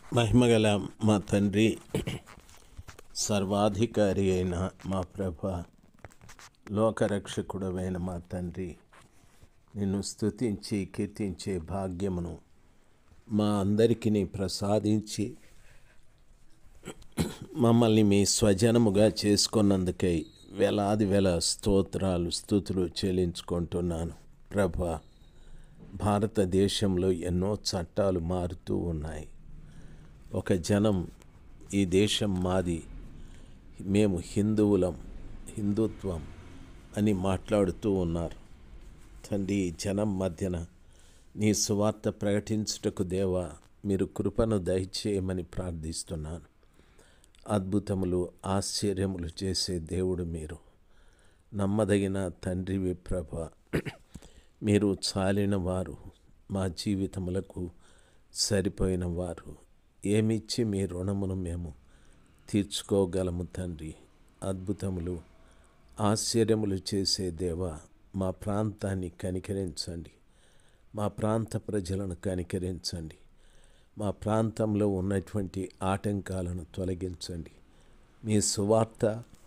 మహిమగల మా తండ్రి, సర్వాధికారి అయిన మా ప్రభ, లోకరక్షకుడవైన మా తండ్రి, నిన్ను స్తుతించి కీర్తించే భాగ్యమును మా అందరికీ ప్రసాదించి మమ్మల్ని మీ స్వజనముగా చేసుకున్నందుకై వేలాది వేల స్తోత్రాలు స్తుతులు చెల్లించుకుంటున్నాను. ప్రభ, భారతదేశంలో ఎన్నో చట్టాలు మారుతూ ఉన్నాయి. ఒక జనం ఈ దేశం మాది, మేము హిందువులం, హిందుత్వం అని మాట్లాడుతూ ఉన్నారు. తండ్రి, ఈ జనం మధ్యన నీ సువార్త ప్రకటించుటకు దేవా మీరు కృపను దయచేయమని ప్రార్థిస్తున్నాను. అద్భుతములు ఆశ్చర్యములు చేసే దేవుడు మీరు, నమ్మదగిన తండ్రివి ప్రభ. మీరు చాలిన వారు, మా జీవితములకు సరిపోయిన వారు. ఏమిచ్చి మీ రుణమును మేము తీర్చుకోగలము తండ్రి. అద్భుతములు ఆశ్చర్యములు చేసే దేవా, మా ప్రాంతాన్ని కనికరించండి, మా ప్రాంత ప్రజలను కనికరించండి, మా ప్రాంతంలో ఉన్నటువంటి ఆటంకాలను తొలగించండి. మీ సువార్త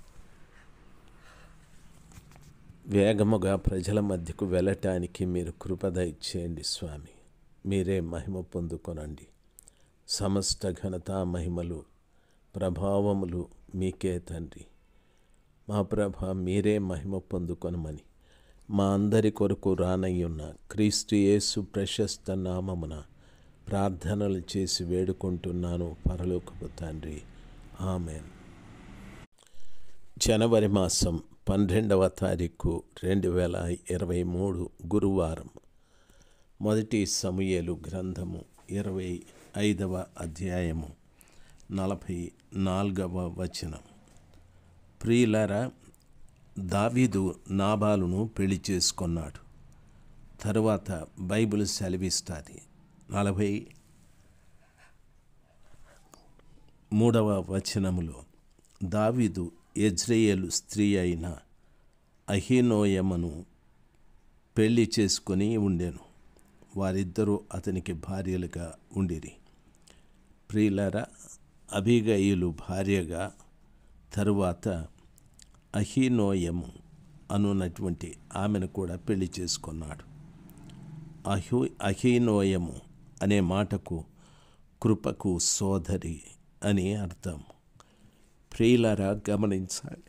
వేగముగా ప్రజల మధ్యకు వెళ్ళటానికి మీరు కృప దయచేయండి స్వామి. మీరే మహిమ పొందుకొనండి. సమస్త ఘనత మహిమలు ప్రభావములు మీకే తండ్రి. మా ప్రభ, మీరే మహిమ పొందుకొనమని మా అందరి కొరకు రానయ్యున్న క్రీస్తు యేసు ప్రశస్త నామమున ప్రార్థనలు చేసి వేడుకుంటున్నాను పరలోకపు తండ్రి. ఆమెన్. జనవరి మాసం 12వ తారీఖు 2023 గురువారం. మొదటి సమూయేలు గ్రంథము 25వ అధ్యాయము 44వ వచనం. ప్రియులారా, దావీదు నాబాలును పెళ్లి చేసుకున్నాడు. తరువాత బైబిల్ సెలవిస్తుంది 43వ వచనములో, దావీదు యెజ్రెయేలు స్త్రీ అయిన అహీనోయమును పెళ్లి చేసుకొని ఉండెను. వారిద్దరూ అతనికి భార్యలుగా ఉండిరి. ప్రియులారా, అబీగయీలు భార్యగా, తరువాత అహీనోయము అనున్నటువంటి ఆమెను కూడా పెళ్లి చేసుకున్నాడు. అహీనోయము అనే మాటకు కృపకు సోదరి అని అర్థం. ప్రియులారా, గమనించాలి.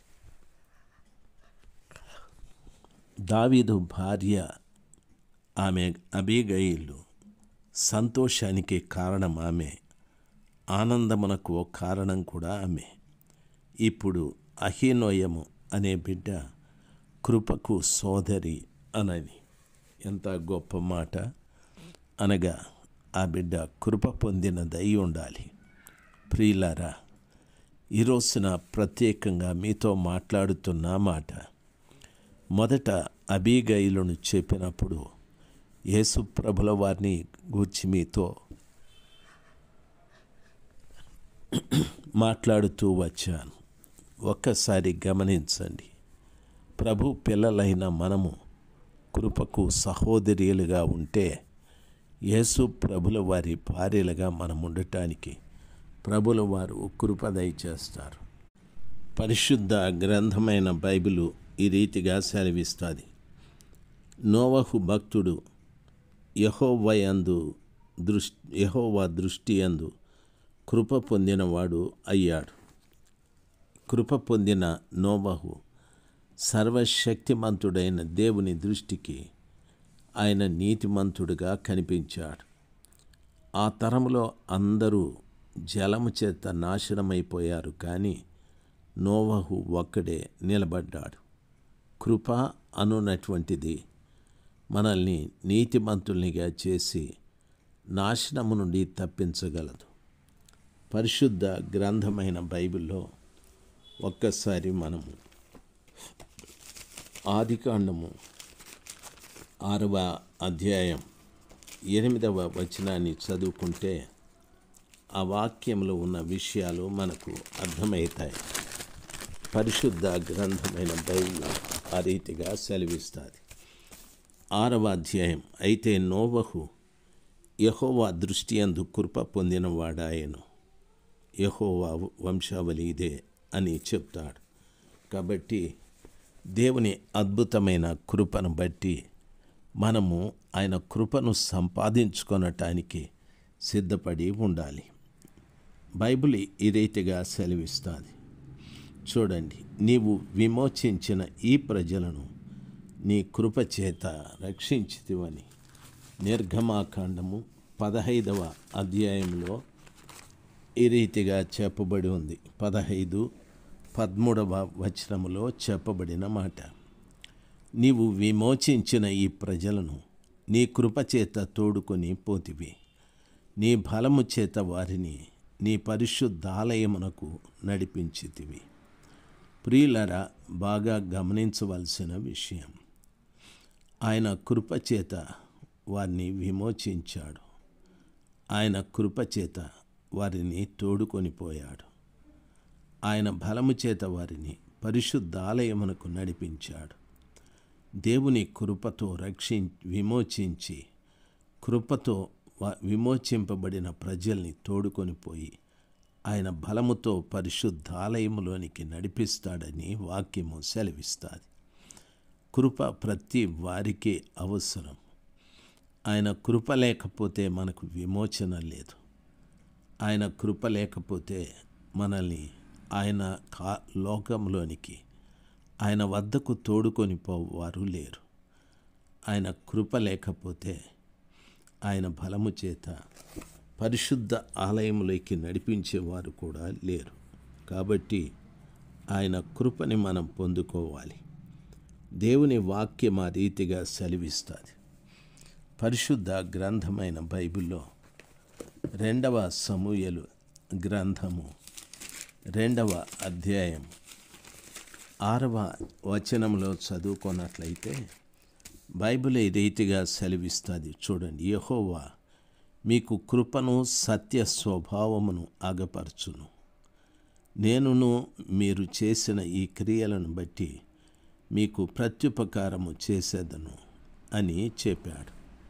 దావీదు భార్య ఆమె అబీగయీలు సంతోషానికి కారణం ఆమె, ఆనందమునకు కారణం కూడా ఆమె. ఇప్పుడు అహీనోయము అనే బిడ్డ కృపకు సోదరి అనని ఎంత గొప్ప మాట. అనగా ఆ బిడ్డ కృప పొందినదై ఉండాలి. ప్రియులారా, ఈరోజున ప్రత్యేకంగా మీతో మాట్లాడుతున్న మాట, మొదట అబీగయీలును చెప్పినప్పుడు యేసు ప్రభుల వారిని గూర్చి మీతో మాట్లాడుతూ వచ్చాను. ఒక్కసారి గమనించండి. ప్రభు పిల్లలైన మనము కృపకు సహోదరులుగా ఉంటే, యేసు ప్రభుల వారి భార్యలుగా మనం ఉండటానికి ప్రభుల వారు కృప దయచేస్తారు. పరిశుద్ధ గ్రంథమైన బైబిలు ఈ రీతిగా సెలవిస్తుంది. నోవహు భక్తుడు యెహోవా దృష్టి యందు కృప పొందినవాడు అయ్యాడు. కృప పొందిన నోవహు సర్వశక్తిమంతుడైన దేవుని దృష్టికి ఆయన నీతిమంతుడుగా కనిపించాడు. ఆ తరములో అందరూ జలము చేత నాశనమైపోయారు, కానీ నోవహు ఒక్కడే నిలబడ్డాడు. కృప అనున్నటువంటిది మనల్ని నీతిమంతుల్నిగా చేసి నాశనము నుండి తప్పించగలదు. పరిశుద్ధ గ్రంథమైన బైబిల్లో ఒక్కసారి మనము ఆదికాండము 6వ అధ్యాయం 8వ వచనాన్ని చదువుకుంటే ఆ వాక్యంలో ఉన్న విషయాలు మనకు అర్థమవుతాయి. పరిశుద్ధ గ్రంథమైన బైబిల్ ఆ రీతిగా సెలవిస్తుంది. 6వ అధ్యాయం. అయితే నోవహు యెహోవా దృష్టి యందు కృప పొందినవాడాయను, యెహోవా వంశావళి ఇదే అని చెప్తాడు. కాబట్టి దేవుని అద్భుతమైన కృపను బట్టి మనము ఆయన కృపను సంపాదించుకొనటానికి సిద్ధపడి ఉండాలి. బైబిల్ ఈ రీతిగా సెలవిస్తుంది. చూడండి, నీవు విమోచించిన ఈ ప్రజలను నీ కృప చేత రక్షించితివని నిర్గమాకాండము 15వ అధ్యాయంలో ఈ రీతిగా చెప్పబడి ఉంది. 15-13వ వచనములో చెప్పబడిన మాట. నీవు విమోచించిన ఈ ప్రజలను నీ కృపచేత తోడుకొని పోతివి, నీ బలము చేత వారిని నీ పరిశుద్ధాలయమునకు నడిపించితివి. ప్రియులరా, బాగా గమనించవలసిన విషయం, ఆయన కృపచేత వారిని విమోచించాడు, ఆయన కృపచేత వారిని తోడుకొని పోయాడు, ఆయన బలము చేత వారిని పరిశుద్ధాలయమునకు నడిపించాడు. దేవుని కృపతో విమోచించి కృపతో విమోచింపబడిన ప్రజల్ని తోడుకొని పోయి ఆయన బలముతో పరిశుద్ధాలయములోనికి నడిపిస్తాడని వాక్యము సెలవిస్తుంది. కృప ప్రతి వారికి అవసరం. ఆయన కృప లేకపోతే మనకు విమోచన లేదు. ఆయన కృప లేకపోతే మనల్ని ఆయన లోకంలోనికి, ఆయన వద్దకు తోడుకొని పోవారు లేరు. ఆయన కృప లేకపోతే ఆయన బలము చేత పరిశుద్ధ ఆలయంలోకి నడిపించేవారు కూడా లేరు. కాబట్టి ఆయన కృపని మనం పొందుకోవాలి. దేవుని వాక్యం ఆ రీతిగా సెలవిస్తుంది. పరిశుద్ధ గ్రంథమైన బైబిల్లో 2వ సమూయేలు గ్రంథము 2వ అధ్యాయం 6వ వచనంలో చదువుకున్నట్లయితే బైబిల్ ఈ రీతిగా సెలవిస్తుంది. చూడండి, యెహోవా మీకు కృపను సత్య స్వభావమును అగపరచును, నేనును మీరు చేసిన ఈ క్రియలను బట్టి మీకు ప్రత్యుపకారము చేసేదను అని చెప్పాడు.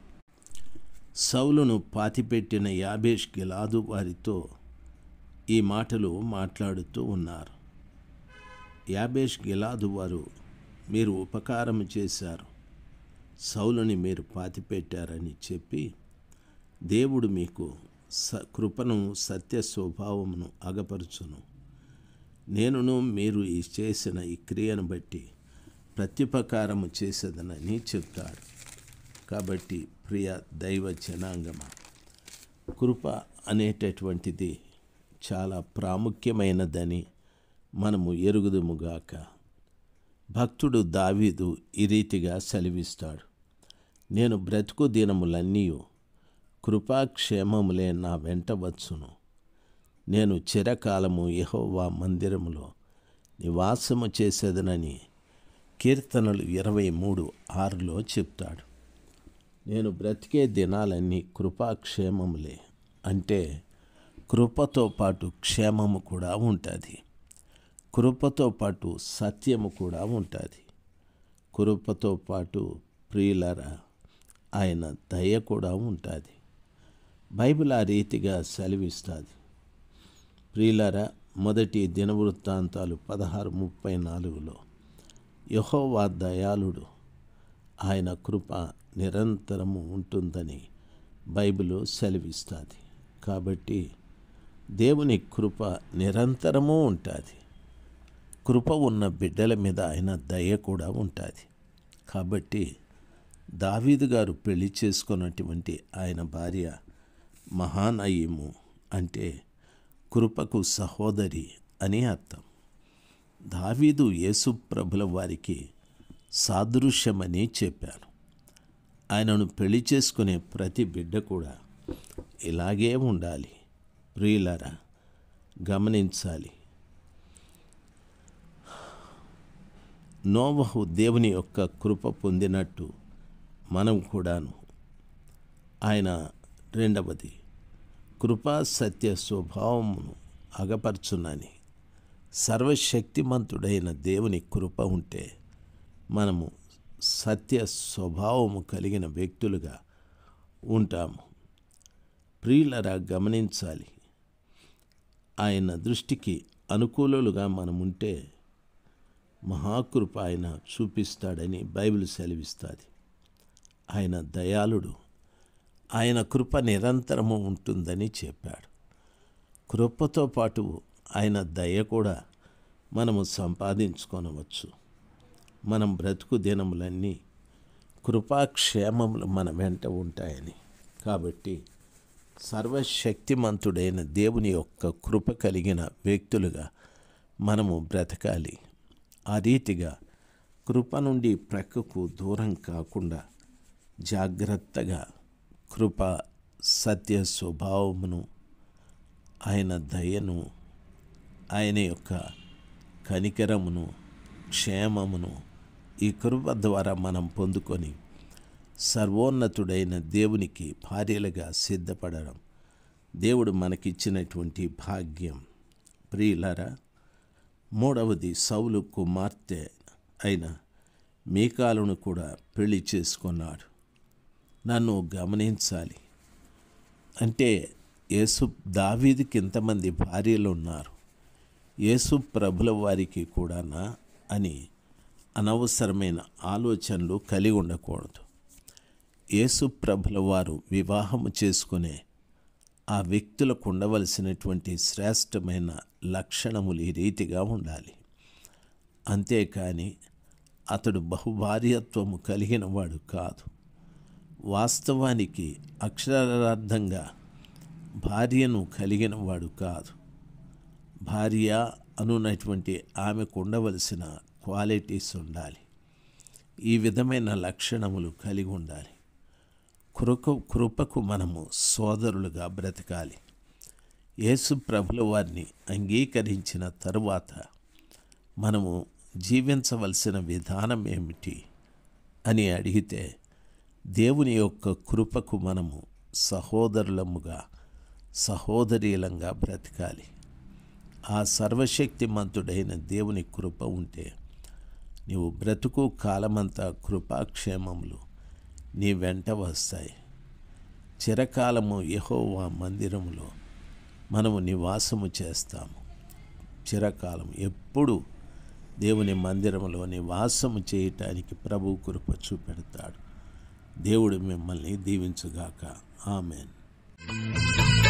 సౌలును పాతిపెట్టిన యాబేష్ గిలాదు వారితో ఈ మాటలు మాట్లాడుతూ ఉన్నారు. యాబేష్ గిలాదు వారు, మీరు ఉపకారం చేశారు, సౌలుని మీరు పాతిపెట్టారని చెప్పి దేవుడు మీకు కృపను సత్య స్వభావమును అగపరచును, నేనును మీరు చేసిన ఈ క్రియను బట్టి ప్రత్యుపకారము చేసేదనని చెప్తాడు. కాబట్టి ప్రియ దైవ జనాంగమా, కృప అనేటటువంటిది చాలా ప్రాముఖ్యమైనదని మనము ఎరుగుదుముగాక. భక్తుడు దావీదు ఈ రీతిగా సెలవిస్తాడు. నేను బ్రతుకు దినములన్నీ కృపాక్షేమములే నా వెంట వచ్చును, నేను చిరకాలము యెహోవా మందిరములో నివాసము చేసేదనని కీర్తనలు 23:6లో చెప్తాడు. నేను బ్రతికే దినాలన్నీ కృపాక్షేమములే అంటే కృపతో పాటు క్షేమము కూడా ఉంటుంది, కృపతో పాటు సత్యము కూడా ఉంటుంది, కృపతో పాటు ప్రియులరా ఆయన దయ కూడా ఉంటుంది. బైబిల్ ఆ రీతిగా సెలవిస్తుంది. ప్రియులరా, మొదటి దినవృత్తాంతాలు 16:34లో యెహోవా దయాళుడు, ఆయన కృప నిరంతరము ఉంటుందని బైబిల్ సెలవిస్తుంది. కాబట్టి దేవుని కృప నిరంతరము ఉంటుంది. కృప ఉన్న బిడ్డల మీద ఆయన దయ కూడా ఉంటుంది. కాబట్టి దావీదు గారు పెళ్లి చేసుకున్నటువంటి ఆయన భార్య మహానయీము అంటే కృపకు సహోదరి అని అర్థం. దావీదు యేసు ప్రభుల వారికి సాదృశ్యమని చెప్పాను. ఆయనను పెళ్లి చేసుకునే ప్రతి బిడ్డ కూడా ఇలాగే ఉండాలి. ప్రియులరా, గమనించాలి. నోవహు దేవుని యొక్క కృప పొందినట్టు మనం కూడాను ఆయన రెండవది కృపా సత్య స్వభావమును అగపరచునని సర్వశక్తిమంతుడైన దేవుని కృప ఉంటే మనము సత్య స్వభావము కలిగిన వ్యక్తులుగా ఉంటాము. ప్రియులరా గమనించాలి, ఆయన దృష్టికి అనుకూలులుగా మనముంటే మహాకృప ఆయన చూపిస్తాడని బైబిల్ సెలవిస్తుంది. ఆయన దయాళుడు, ఆయన కృప నిరంతరము ఉంటుందని చెప్పాడు. కృపతో పాటు ఆయన దయ కూడా మనము సంపాదించుకొనవచ్చు. మనం బ్రతుకు దినములన్నీ కృపాక్షేమములు మన వెంట ఉంటాయని. కాబట్టి సర్వశక్తిమంతుడైన దేవుని యొక్క కృప కలిగిన వ్యక్తులుగా మనము బ్రతకాలి. ఆ రీతిగా కృప నుండి ప్రక్కకు దూరం కాకుండా జాగ్రత్తగా కృప, సత్య స్వభావమును, ఆయన దయను, ఆయన యొక్క కనికరమును, క్షేమమును ఈ కృప ద్వారా మనం పొందుకొని సర్వోన్నతుడైన దేవునికి భార్యలుగా సిద్ధపడడం దేవుడు మనకిచ్చినటువంటి భాగ్యం. ప్రియులారా, మూడవది, సౌలు కుమార్తె అయిన మీకాలును కూడా పెళ్లి చేసుకున్నాడు. నన్ను గమనించాలి. అంటే దావీదుకి ఇంతమంది భార్యలు ఉన్నారు, యేసు ప్రభుల వారికి కూడానా అని అనవసరమైన ఆలోచనలు కలిగి ఉండకూడదు. యేసు ప్రభుల వారు వివాహము చేసుకునే ఆ వ్యక్తులకు ఉండవలసినటువంటి శ్రేష్టమైన లక్షణములు ఈ రీతిగా ఉండాలి. అంతేకాని అతడు బహుభార్యత్వము కలిగిన వాడు కాదు. వాస్తవానికి అక్షరార్థంగా భార్యను కలిగిన వాడు కాదు. భార్య అనున్నటువంటి ఆమెకు ఉండవలసిన క్వాలిటీస్ ఉండాలి. ఈ విధమైన లక్షణములు కలిగి ఉండాలి. కృపకు మనము సోదరులుగా బ్రతకాలి. యేసు ప్రభుల వారిని అంగీకరించిన తరువాత మనము జీవించవలసిన విధానం ఏమిటి అని అడిగితే, దేవుని యొక్క కృపకు మనము సహోదరులముగా, సహోదరీలంగా బ్రతకాలి. ఆ సర్వశక్తిమంతుడైన దేవుని కృప ఉంటే నీవు బ్రతుకు కాలమంతా కృపాక్షేమములు నీ వెంట వస్తాయి. చిరకాలము యెహోవా మందిరములో మనము నివాసము చేస్తాము. చిరకాలం ఎప్పుడు దేవుని మందిరములో నివాసము చేయటానికి ప్రభు కృప చూపెడతాడు. దేవుడు మిమ్మల్ని దీవించుగాక. ఆమెన్.